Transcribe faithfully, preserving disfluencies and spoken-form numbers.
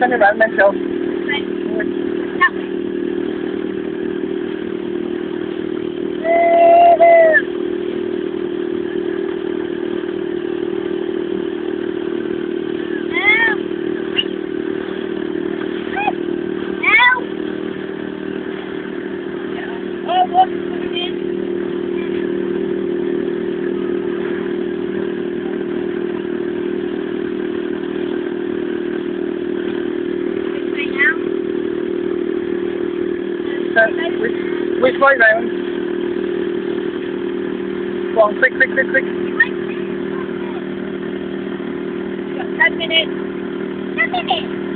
turn around then, Phil. Oh, what's coming in? So, which, which way round? Go on, quick, quick, quick, quick. You've got ten minutes. Ten minutes.